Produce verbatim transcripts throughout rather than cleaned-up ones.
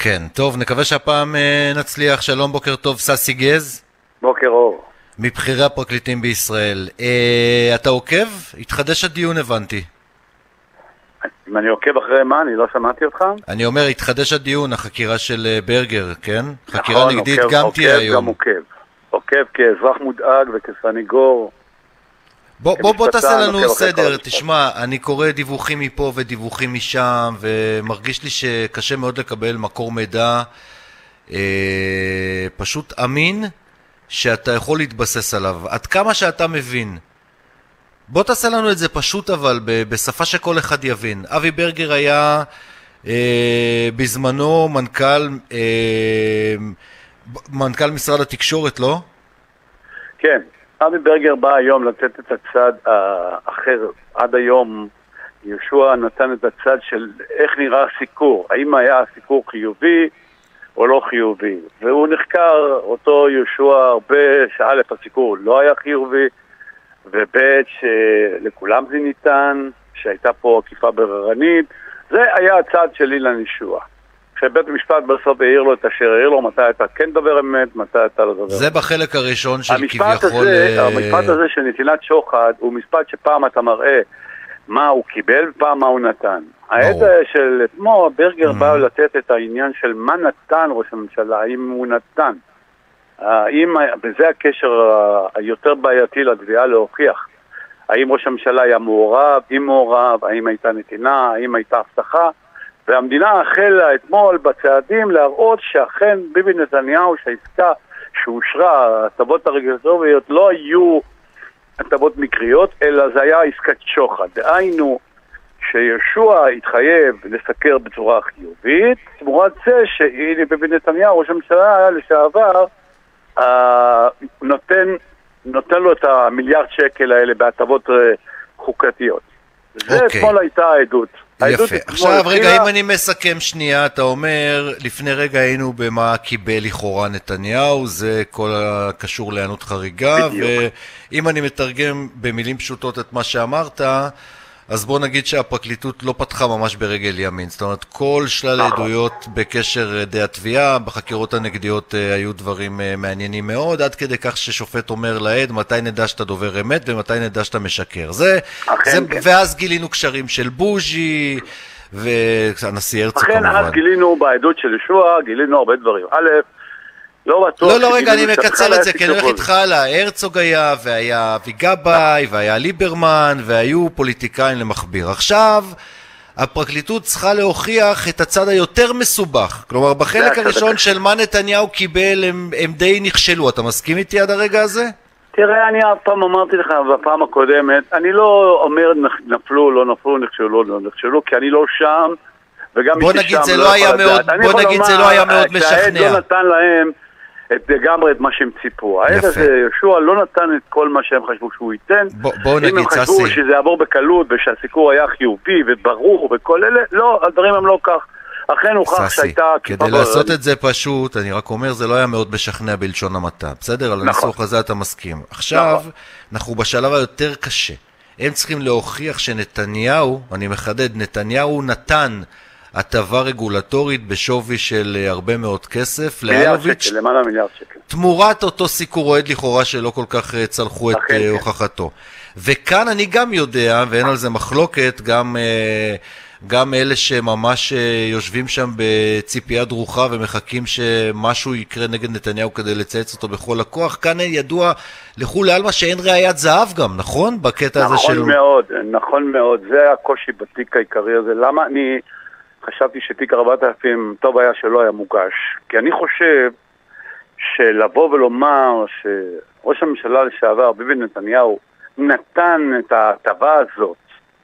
כן, טוב, נקווה שהפעם uh, נצליח. שלום, בוקר טוב, ססי גז. בוקר אור. מבחירי הפרקליטים בישראל. Uh, אתה עוקב? התחדש הדיון, הבנתי. אם אני עוקב אחרי מה? אני לא שמעתי אותך. אני אומר, התחדש הדיון, החקירה של uh, ברגר, כן? נכון, חקירה נגדית עוקב, גם עוקב, תהיה היום. גם עוקב. עוקב כאזרח מודאג וכסניגור. בוא, בוא, בוא תעשה לנו עוקב סדר. תשמע, אני קורא דיווחים מפה ודיווחים משם, ומרגיש לי שקשה מאוד לקבל מקור מידע אה, פשוט אמין, שאתה יכול להתבסס עליו. עד כמה שאתה מבין. בוא תעשה לנו את זה פשוט, אבל בשפה שכל אחד יבין. אבי ברגר היה אה, בזמנו מנכ"ל אה, מנכ"ל משרד התקשורת, לא? כן. אבי ברגר בא היום לתת את הצד האחר. עד היום יהושע נתן את הצד של איך נראה הסיקור, האם היה הסיקור חיובי או לא חיובי, והוא נחקר אותו יהושע הרבה שא' הסיקור לא היה חיובי, וב' שלכולם זה ניתן, שהייתה פה עקיפה בררנית. זה היה הצד של אילן יהושע, כשבית המשפט בסוף העיר לו את אשר העיר לו, מתי אתה כן דבר אמת, מתי אתה לא דבר. זה בחלק הראשון של המשפט כביכול... הזה, המשפט הזה של נתינת שוחד הוא משפט שפעם אתה מראה מה הוא קיבל ופעם מה הוא נתן. העד של אתמול ברגר בא לתת את העניין של מה נתן ראש הממשלה, האם הוא נתן, האם, וזה הקשר היותר בעייתי לתביעה להוכיח, האם ראש הממשלה היה מעורב, אם מעורב, האם הייתה נתינה, האם הייתה הבטחה. והמדינה החלה אתמול בצעדים להראות שאכן ביבי נתניהו, שהעסקה שאושרה, הטבות הרגולטוריות לא היו הטבות מקריות, אלא זה היה עסקת שוחד. דהיינו שיהושע התחייב לסקר בצורה חיובית, תמורת זה שהנה ביבי נתניהו, ראש הממשלה לשעבר, אה, נותן, נותן לו את המיליארד שקל האלה בהטבות חוקתיות. זה אוקיי. אתמול הייתה העדות. יפה. עכשיו רגע, אם אני מסכם שנייה, אתה אומר, לפני רגע היינו במה קיבל לכאורה נתניהו, זה כל הקשור לענות חריגה, בדיוק. ואם אני מתרגם במילים פשוטות את מה שאמרת, אז בוא נגיד שהפרקליטות לא פתחה ממש ברגל ימין, זאת אומרת, כל שלל העדויות בקשר די התביעה, בחקירות הנגדיות היו דברים מעניינים מאוד, עד כדי כך ששופט אומר לעד, מתי נדע שאתה דובר אמת ומתי נדע שאתה משקר. זה, זה, כן. ואז גילינו קשרים של בוז'י, והנשיא הרצוג כמובן. אכן, אז גילינו בעדות של ישוע, גילינו הרבה דברים. א', לא בטוח... לא, לא, רגע, אני מקצר את זה, כי אני הולך איתך הלאה. הרצוג היה, והיה אבי גבאי, והיה ליברמן, והיו פוליטיקאים למכביר. עכשיו, הפרקליטות צריכה להוכיח את הצד היותר מסובך. כלומר, בחלק הראשון של מה נתניהו קיבל, הם, הם די נכשלו. אתה מסכים איתי עד הרגע הזה? תראה, אני אף פעם אמרתי לך בפעם הקודמת, אני לא אומר נפלו, לא נפלו, נכשלו, לא נכשלו, כי אני לא שם, וגם בוא נגיד זה לא היה מאוד, בוא נגיד זה לא היה מאוד משכנע. שהעד לא נתן להם את לגמרי את מה שהם ציפו. העד הזה, יהושע, לא נתן את כל מה שהם חשבו שהוא ייתן. בואו נגיד, אם הם חשבו שזה יעבור בקלות, ושהסיקור היה חיובי וברור וכל אלה, לא, הדברים הם לא כך. אכן הוכח שהייתה... כדי לעשות את זה פשוט, אני רק אומר, זה לא היה מאוד משכנע בלשון המעטה. בסדר? על הניסוח הזה אתה מסכים. עכשיו, אנחנו בשלב היותר קשה. הם צריכים להוכיח שנתניהו, אני מחדד, נתניהו נתן הטבה רגולטורית בשווי של הרבה מאוד כסף לאלוביץ', למעלה מיליארד שקל. תמורת אותו סיקור אוהד לכאורה שלא כל כך צלחו את הוכחתו. וכאן אני גם יודע, ואין על זה מחלוקת, גם... גם אלה שממש יושבים שם בציפייה דרוכה ומחכים שמשהו יקרה נגד נתניהו כדי לצייץ אותו בכל הכוח, כאן ידוע לכולי עלמא שאין ראיית זהב גם, נכון? בקטע הזה של... נכון מאוד, נכון מאוד, זה הקושי בתיק העיקרי הזה. למה אני חשבתי שתיק ארבעת אלפים טוב היה שלא היה מוגש? כי אני חושב שלבוא ולומר שראש הממשלה לשעבר ביבי נתניהו נתן את ההטבה הזאת,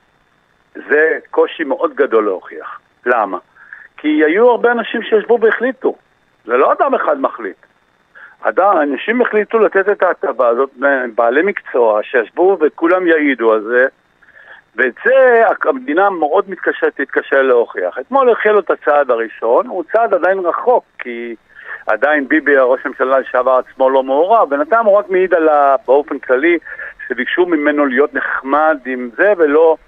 זה קושי מאוד גדול להוכיח. למה? כי היו הרבה אנשים שישבו והחליטו. זה לא אדם אחד מחליט. אדם, אנשים החליטו לתת את ההטבה הזאת, בעלי מקצוע שישבו וכולם יעידו על זה, ואת זה המדינה מאוד מתקשה, תתקשה להוכיח. אתמול החלו את הצעד הראשון, הוא צעד עדיין רחוק, כי עדיין ביבי, ראש הממשלה לשעבר עצמו לא מעורב, בינתיים הוא רק מעיד על באופן כללי, שביקשו ממנו להיות נחמד עם זה ולא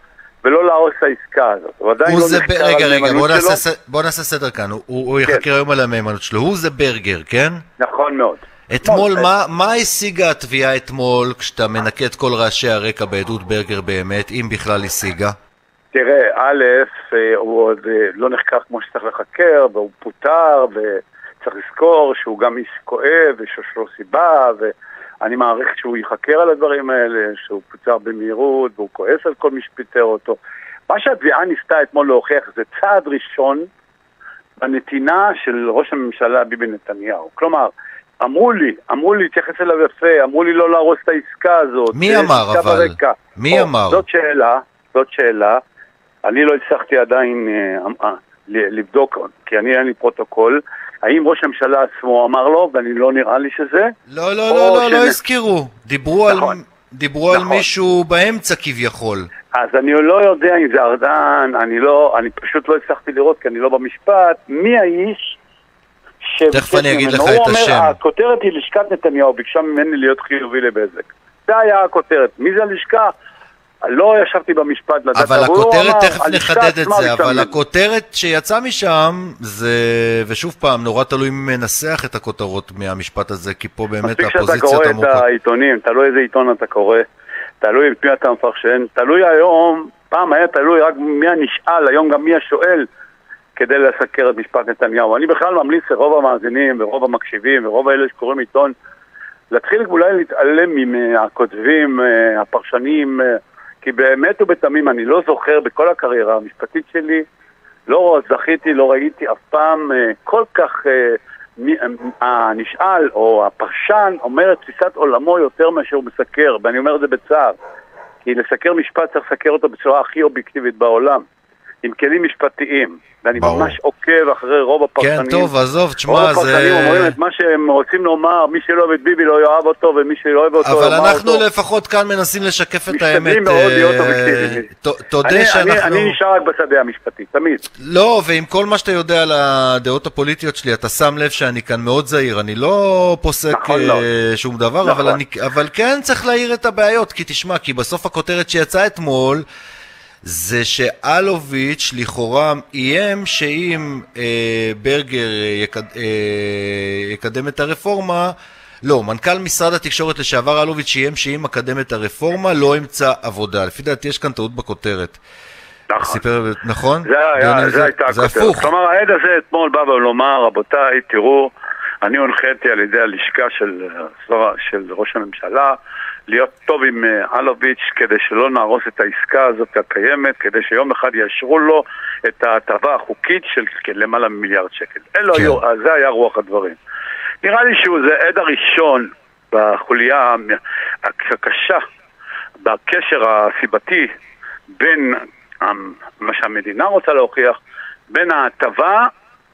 ולא להרוס את העסקה הזאת. הוא עדיין לא נחקר רגע, על רגע, המהימנות בוא שלו. נעשה, בוא נעשה סדר כאן, הוא, הוא כן. יחקר היום על המהימנות שלו, הוא זה ברגר, כן? נכון מאוד. אתמול, מה, מה השיגה התביעה אתמול, כשאתה מנקה את כל רעשי הרקע בעדות ברגר באמת, אם בכלל השיגה? תראה, א', הוא עוד לא נחקר כמו שצריך לחקר, והוא פוטר, וצריך לזכור שהוא גם איש כואב, ויש לו סיבה, ואני מעריך שהוא יחקר על הדברים האלה, שהוא פוטר במהירות, והוא כועס על כל מי שפיטר אותו. מה שהתביעה ניסתה אתמול להוכיח זה צעד ראשון בנתינה של ראש הממשלה ביבי נתניהו. כלומר, אמרו לי, אמרו לי להתייחס אליו יפה, אמרו לי לא להרוס את העסקה הזאת. מי אמר אבל? ברקע. מי או, אמר? זאת שאלה, זאת שאלה. אני לא הצלחתי עדיין אה, אה, לבדוק, כי אני אין לי פרוטוקול. האם ראש הממשלה עצמו אמר לו, ואני לא נראה לי שזה? לא, לא, לא, לא, לא הזכירו. דיברו נכון. על... דיברו נכון. על מישהו באמצע כביכול. אז אני לא יודע אם זה ארדן, אני לא, אני פשוט לא הצלחתי לראות, כי אני לא במשפט, מי האיש תכף אני אגיד לך את השם. השם. הכותרת היא לשכת נתניהו, ביקשה ממני להיות חיובי לבזק. זה היה הכותרת. מי זה הלשכה? לא ישבתי במשפט לדעת. אבל הכותרת, תכף נחדד את זה, אבל הכותרת שיצא משם, זה, ושוב פעם, נורא תלוי מנסח את הכותרות מהמשפט הזה, כי פה באמת הפוזיציות עמוקות. מספיק שאתה קורא את העיתונים, תלוי איזה עיתון אתה קורא, תלוי את מי אתה מפרשן, תלוי היום, פעם היה תלוי רק מי הנשאל, היום גם מי השואל, כדי לסקר את משפט נתניהו. אני בכלל ממליץ לרוב המאזינים, ורוב המקשיבים, ורוב האלה שקוראים עיתון, להתחיל אולי להתעלם מהכותבים, הפרשנים, כי באמת ובתמים אני לא זוכר בכל הקריירה המשפטית שלי, לא זכיתי, לא ראיתי אף פעם כל כך הנשאל או הפרשן אומר את תפיסת עולמו יותר מאשר הוא מסקר, ואני אומר את זה בצער, כי לסקר משפט צריך לסקר אותו בצורה הכי אובייקטיבית בעולם, עם כלים משפטיים, ואני ברור. ממש עוקב אחרי רוב הפרשנים. כן, טוב, עזוב, תשמע, זה... רוב הפרשנים זה... אומרים את מה שהם רוצים לומר, מי שלא אוהב את ביבי לא יאהב אותו, ומי שלא אוהב אותו... אבל אנחנו אותו. לפחות כאן מנסים לשקף את האמת. משתדלים מאוד להיות אובייקטיביים. תודה שאנחנו... אני נשאר רק בשדה המשפטי, תמיד. לא, ועם כל מה שאתה יודע על הדעות הפוליטיות שלי, אתה שם לב שאני כאן מאוד זהיר, אני לא פוסק שום דבר, אבל כן צריך להעיר את הבעיות, כי תשמע, כי בסוף הכותרת שיצאה אתמול זה שאלוביץ' לכאורה איים שאם אה, ברגר יקד, אה, יקדם את הרפורמה, לא, מנכ"ל משרד התקשורת לשעבר אלוביץ' איים שאם מקדם את הרפורמה לא ימצא עבודה. לפי דעתי יש כאן טעות בכותרת. נכון. סיפר, נכון? זה, היה, זה הייתה זה הכותרת. הפוך. כלומר, העד הזה אתמול בא ולומר, רבותיי, תראו, אני הונחיתי על ידי הלשכה של, של ראש הממשלה, להיות טוב עם אלוביץ' כדי שלא נהרוס את העסקה הזאת הקיימת, כדי שיום אחד יאשרו לו את ההטבה החוקית של למעלה ממיליארד שקל. אלו, כן. זה היה רוח הדברים. נראה לי שהוא זה עד הראשון בחוליה הקשה, בקשר הסיבתי בין מה שהמדינה רוצה להוכיח, בין ההטבה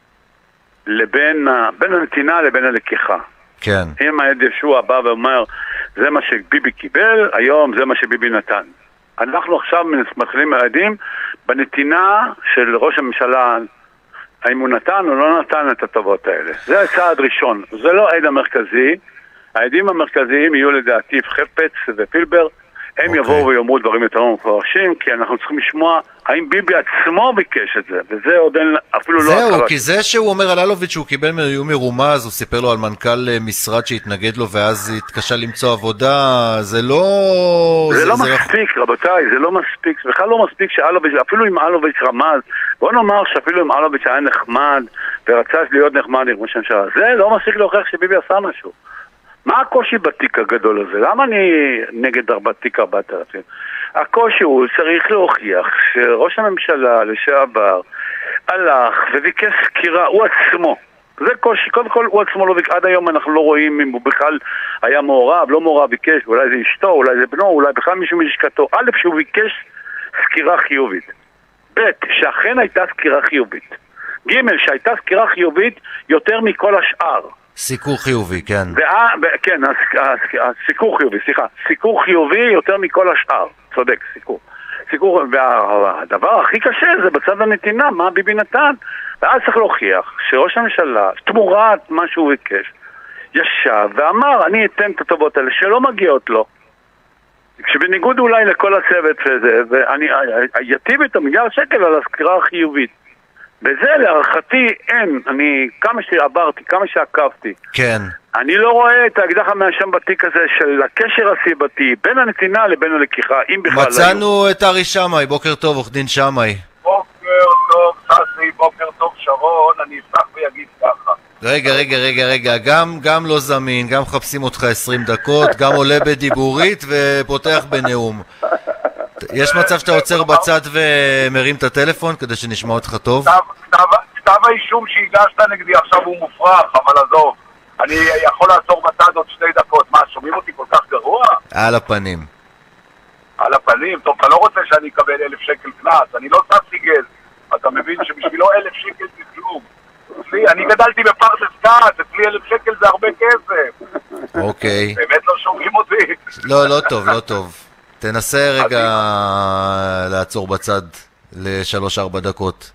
לבין בין הנתינה לבין הלקיחה. כן. אם העד ישוע בא ואומר, זה מה שביבי קיבל, היום זה מה שביבי נתן. אנחנו עכשיו מתחילים העדים בנתינה של ראש הממשלה, האם הוא נתן או לא נתן את הטובות האלה. זה הצעד ראשון. זה לא העד המרכזי. העדים המרכזיים יהיו לדעתי חפץ ופילבר. הם יבואו ויאמרו דברים יותר מפורשים, כי אנחנו צריכים לשמוע האם ביבי עצמו ביקש את זה, וזה עוד אין אפילו לא... זהו, כי זה שהוא אומר על אלוביץ' שהוא קיבל איום מרומז, הוא סיפר לו על מנכ"ל משרד שהתנגד לו ואז התקשה למצוא עבודה, זה לא... זה לא מספיק, רבותיי, זה לא מספיק, בכלל לא מספיק שאלוביץ', אפילו אם אלוביץ' רמז, בוא נאמר שאפילו אם אלוביץ' היה נחמד ורצה להיות נחמד עם ראש הממשלה, זה לא מספיק להוכיח שביבי עשה משהו. מה הקושי בתיק הגדול הזה? למה אני נגד בתיק ארבעת אלפים? הקושי הוא צריך להוכיח שראש הממשלה לשעבר הלך וביקש סקירה, הוא עצמו. זה קושי, קודם כל הוא עצמו לא ביקש, עד היום אנחנו לא רואים אם הוא בכלל היה מעורב, לא מעורב ביקש, אולי זה אשתו, אולי זה בנו, אולי בכלל מישהו מלשכתו. א', שהוא ביקש סקירה חיובית. ב', שאכן הייתה סקירה חיובית. ג', שהייתה סקירה חיובית יותר מכל השאר. סיקור חיובי, כן. ואה, כן, הסיקור חיובי, סליחה. סיקור חיובי יותר מכל השאר. צודק, סיקור. סיקור, והדבר הכי קשה זה בצד הנתינה, מה ביבי נתן. ואז צריך להוכיח שראש הממשלה, תמורת מה שהוא ביקש, ישב ואמר, אני אתן את הטובות האלה שלא מגיעות לו. שבניגוד אולי לכל הצוות וזה, ואני יתיב את המיליארד שקל על הסקירה החיובית. בזה להערכתי אין, אני כמה שעברתי, כמה שעקבתי. כן. אני לא רואה את האקדח המאשם בתיק הזה של הקשר הסיבתי בין הנתינה לבין הלקיחה, אם בכלל... מצאנו היו. את ארי שמאי, בוקר טוב, עורך דין שמאי. בוקר טוב, ססי, בוקר טוב, שרון, אני אפתח ויגיד ככה. רגע, רגע, רגע, רגע, גם, גם לא זמין, גם מחפשים אותך עשרים דקות, גם עולה בדיבורית ופותח בנאום. יש מצב שאתה עוצר בצד ומרים את הטלפון כדי שנשמע אותך טוב? כתב האישום שהגשת נגדי עכשיו הוא מופרך, אבל עזוב. אני יכול לעצור בצד עוד שתי דקות. מה, שומעים אותי כל כך גרוע? על הפנים. על הפנים? טוב, אתה לא רוצה שאני אקבל אלף שקל קנס, אני לא ססי גז. אתה מבין שבשבילו אלף שקל זה כלום. אצלי, אני גדלתי בפרדס כץ, אצלי אלף שקל זה הרבה כסף. אוקיי. באמת לא שומעים אותי. לא, לא טוב, לא טוב. תנסה רגע לעצור בצד לשלוש ארבע דקות.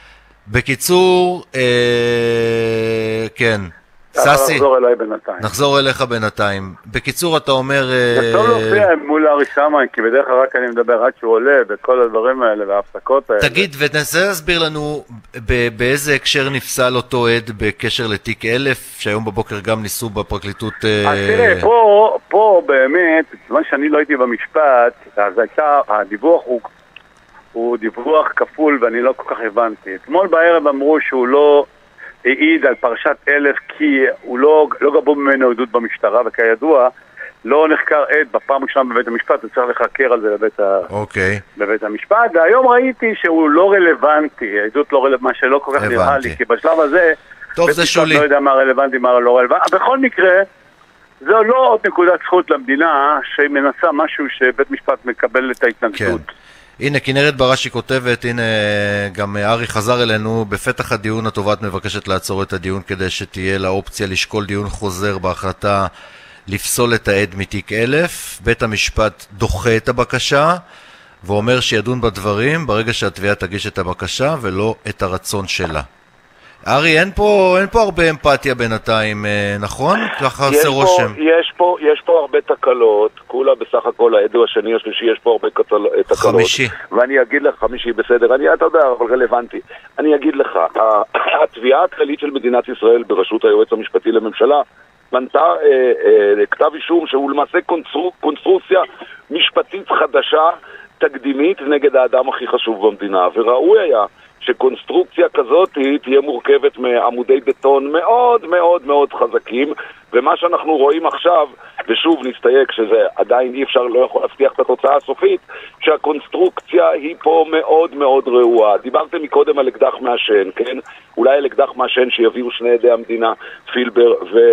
בקיצור, אה, כן. ססי, נחזור אליי בינתיים. נחזור אליך בינתיים. בקיצור, אתה אומר... זה טוב להופיע מול ארי שמאי, כי בדרך כלל רק אני מדבר עד שהוא עולה, וכל הדברים האלה וההפסקות האלה. תגיד, ותנסה להסביר לנו באיזה הקשר נפסל אותו עד בקשר לתיק אלף, שהיום בבוקר גם ניסו בפרקליטות... אז תראה, פה, פה באמת, בזמן שאני לא הייתי במשפט, אז הייתה, הדיווח הוא, הוא דיווח כפול ואני לא כל כך הבנתי. אתמול בערב אמרו שהוא לא... העיד על פרשת אלף כי הוא לא, לא גבו ממנו עדות במשטרה, וכידוע לא נחקר עד בפעם ראשונה בבית המשפט, הוא צריך לחקר על זה בבית, ה... okay. בבית המשפט, והיום ראיתי שהוא לא רלוונטי, העדות לא רלוונטי, מה שלא כל כך נראה לי, כי בשלב הזה טוב, זה שולי. לא יודע מה רלוונטי, מה לא רלוונטי. בכל מקרה, זו לא עוד נקודת זכות למדינה שהיא מנסה משהו שבית משפט מקבל את ההתנגדות. כן. הנה, כנרת בראשי כותבת, הנה גם ארי חזר אלינו, בפתח הדיון התובעת מבקשת לעצור את הדיון כדי שתהיה לה אופציה לשקול דיון חוזר בהחלטה לפסול את העד מתיק אלף. בית המשפט דוחה את הבקשה ואומר שידון בדברים ברגע שהתביעה תגיש את הבקשה ולא את הרצון שלה. ארי, אין פה, אין פה הרבה אמפתיה בינתיים, נכון? ככה עושה רושם. יש פה, יש פה הרבה תקלות, כולה בסך הכל העדו השני השלישי, יש פה הרבה תקלות. חמישי. ואני אגיד לך, חמישי בסדר, אני, אתה יודע, אבל רלוונטי. אני אגיד לך, התביעה הכללית של מדינת ישראל בראשות היועץ המשפטי לממשלה, מנתה אה, אה, כתב אישום שהוא למעשה קונסטרו, קונסטרוקציה משפטית חדשה, תקדימית נגד האדם הכי חשוב במדינה, וראוי היה שקונסטרוקציה כזאת תהיה מורכבת מעמודי בטון מאוד מאוד מאוד חזקים, ומה שאנחנו רואים עכשיו, ושוב נסתייג שזה עדיין אי אפשר, לא יכול להבטיח את התוצאה הסופית, שהקונסטרוקציה היא פה מאוד מאוד רעועה. דיברתם מקודם על אקדח מעשן, כן? אולי על אקדח מעשן שיביאו שני עדי המדינה, פילבר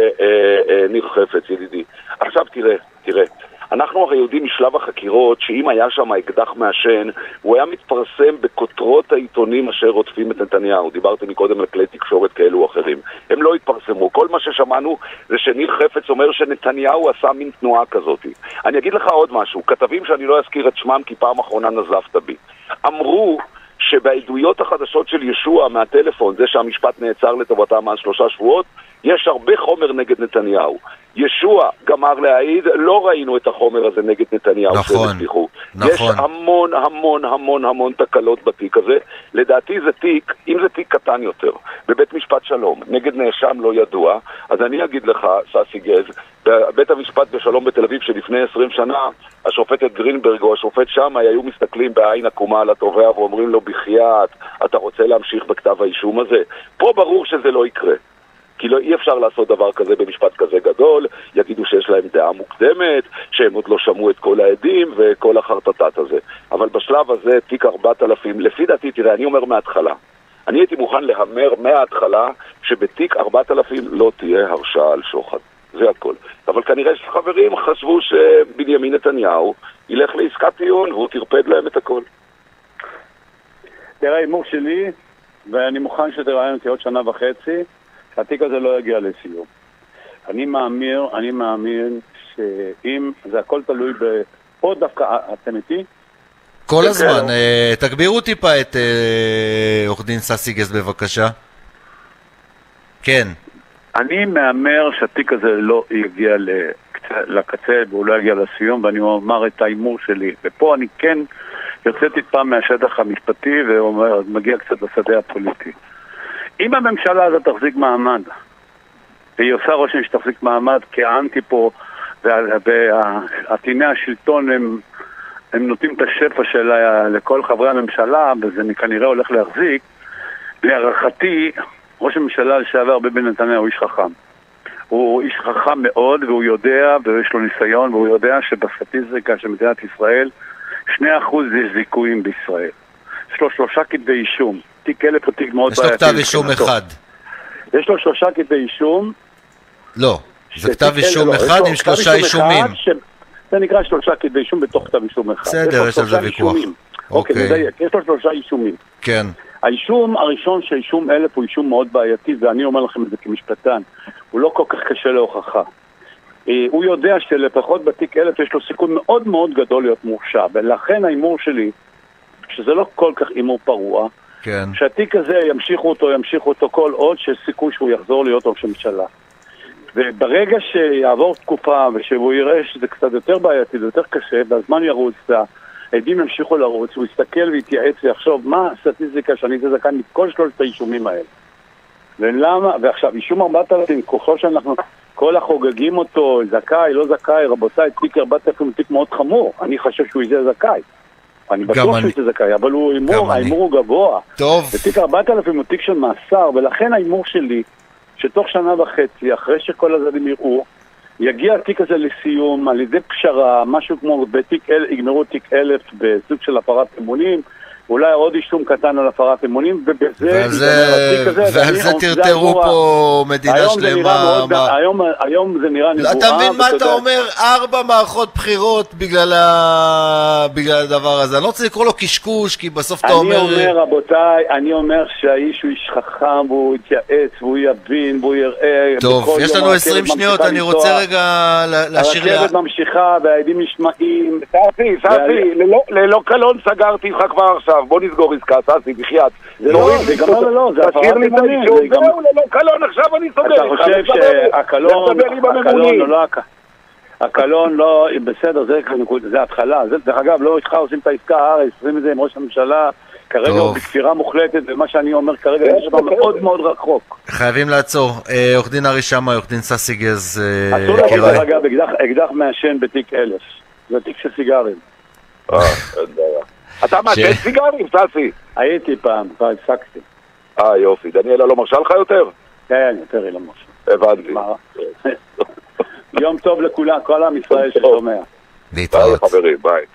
וניר חפץ, ידידי. עכשיו תראה, תראה. אנחנו הרי יודעים משלב החקירות שאם היה שם אקדח מעשן, הוא היה מתפרסם בכותרות העיתונים אשר רודפים את נתניהו. דיברתם מקודם על כלי תקשורת כאלו או אחרים. הם לא התפרסמו. כל מה ששמענו זה שניר חפץ אומר שנתניהו עשה מין תנועה כזאת. אני אגיד לך עוד משהו. כתבים שאני לא אזכיר את שמם כי פעם אחרונה נזפת בי. אמרו שבעדויות החדשות של ישוע מהטלפון, זה שהמשפט נעצר לטובתם אז שלושה שבועות, יש הרבה חומר נגד נתניהו. ישוע גמר להעיד, לא ראינו את החומר הזה נגד נתניהו. נכון, נכון. יש המון המון המון המון תקלות בתיק הזה. לדעתי זה תיק, אם זה תיק קטן יותר, בבית משפט שלום, נגד נאשם לא ידוע, אז אני אגיד לך, ססי גז, בבית המשפט בשלום בתל אביב שלפני עשרים שנה, השופטת גרינברג או השופט שם היו מסתכלים בעין עקומה על התובע ואומרים לו בחייאת, אתה רוצה להמשיך בכתב האישום הזה? פה ברור שזה לא יקרה. כי לא, אי אפשר לעשות דבר כזה במשפט כזה גדול, יגידו שיש להם דעה מוקדמת, שהם עוד לא שמעו את כל העדים וכל החרטטת הזה. אבל בשלב הזה, תיק ארבעת אלפים, לפי דעתי, תראה, אני אומר מההתחלה, אני הייתי מוכן להמר מההתחלה שבתיק ארבעת אלפים לא תהיה הרשעה על שוחד. זה הכל. אבל כנראה שחברים חשבו שבנימין נתניהו ילך לעסקת טיעון והוא תרפד להם את הכל. תראה, הימור שלי, ואני מוכן שתראיין אותי עוד שנה וחצי, התיק הזה לא יגיע לסיום. אני מאמין, אני מאמין שאם זה הכל תלוי ב... פה דווקא, אתם איתי? כל הזמן. תגבירו טיפה את עורך דין ססי גז בבקשה. כן. אני מאמר שהתיק הזה לא יגיע לקצה לקצה והוא לא יגיע לסיום, ואני אומר את האימור שלי. ופה אני כן יוצא טיפה מהשטח המשפטי ומגיע קצת לשדה הפוליטי. אם הממשלה הזאת תחזיק מעמד, והיא עושה רושם שתחזיק מעמד, כענתי פה, ועטיני השלטון הם, הם נותנים את השפע שלה לכל חברי הממשלה, וזה כנראה הולך להחזיק, להערכתי, ראש הממשלה לשעבר ביבי נתניהו הוא איש חכם. הוא איש חכם מאוד, והוא יודע, ויש לו ניסיון, והוא יודע שבסטטיסטיקה של מדינת ישראל, שני אחוז יש זיכויים בישראל. יש לו שלושה כתבי אישום. תיק אלף הוא תיק מאוד בעייתי. יש לו כתב אישום אחד. יש לו שלושה כתבי אישום. לא, זה כתב אישום אחד עם שלושה אישומים. זה נקרא שלושה כתבי אישום בתוך כתב אישום אחד. בסדר, יש על זה ויכוח. אוקיי, מדייק. יש לו שלושה אישומים. כן. האישום הראשון שאישום אלף הוא אישום מאוד בעייתי, ואני אומר לכם את זה כמשפטן. הוא לא כל כך קשה להוכחה. הוא יודע שלפחות בתיק אלף יש לו סיכון מאוד מאוד גדול להיות מורשע, ולכן האימור שלי, שזה לא כל כך אימור פרוע, כן. שהתיק הזה ימשיכו אותו, ימשיכו אותו כל עוד שיש סיכוי שהוא יחזור להיות ראש הממשלה. וברגע שיעבור תקופה ושהוא יראה שזה קצת יותר בעייתי, זה יותר קשה, והזמן ירוץ, העדים ימשיכו לרוץ, הוא יסתכל ויתייעץ ויחשוב מה הסטטיסטיקה שאני זה זכאי מכל שלושת האישומים האלה. ולמה, ועכשיו, אישום ארבעת אלפים, כוחו שאנחנו, כל החוגגים אותו, זכאי, לא זכאי, רבותיי, תיק ארבעת אלפים הוא תיק מאוד חמור, אני חושב שהוא יזה זכאי. אני בטוח שהוא יזה זכאי, אבל הוא אימור, האימור הוא גבוה. טוב. ותיק ארבעת אלפים הוא תיק של מאסר, ולכן האימור שלי, שתוך שנה וחצי, אחרי שכל הזדים יראו, יגיע התיק הזה לסיום, על ידי פשרה, משהו כמו בתיק אל, יגמרו תיק אלף בסוג של הפרת אמונים, אולי עוד אישום קטן על הפרת אמונים, ובזה... ועל זה תרתרו פה מדינה שלמה... היום זה נראה נבואה... אתה מבין מה אתה אומר? ארבע מערכות בחירות בגלל הדבר הזה. אני לא רוצה לקרוא לו קשקוש, כי בסוף אתה אומר... אני אומר, רבותיי, אני אומר שהאיש הוא איש חכם, והוא יתייעץ, והוא יבין, והוא יראה... טוב, יש לנו עשרים שניות, אני רוצה רגע להשאיר... הרכבת ממשיכה, והעדים נשמעים... ספי, ספי, ללא קלון סגרתי לך כבר עכשיו. בוא נסגור עסקה, ססי, בחייאת. זה לא, זה גם לא, לא, זה הפרת אמונים. זהו, ללא קלון, עכשיו אני סוגר. אתה חושב שהקלון, הקלון לא, הקלון לא, בסדר, זה התחלה. דרך אגב, לא איתך עושים את העסקה הארץ, עושים את זה עם ראש הממשלה, כרגע הוא בכפירה מוחלטת, ומה שאני אומר כרגע, יש שם מאוד מאוד רחוק. חייבים לעצור. עורך דין ארי שמה, עורך דין ססי גז, אסור לך, דרך אגב, אקדח מעשן בתיק אלף. זה תיק של סיגרים. אה, אין בעיה. אתה מעשן סיגרים, ססי? הייתי פעם, כבר הפסקתי. אה, יופי. דניאלה לא מרשה לך יותר? כן, יותר היא לא מרשה. הבנתי. יום טוב לכולם, כל עם ישראל ששומע. להתראות. ביי חברים, ביי.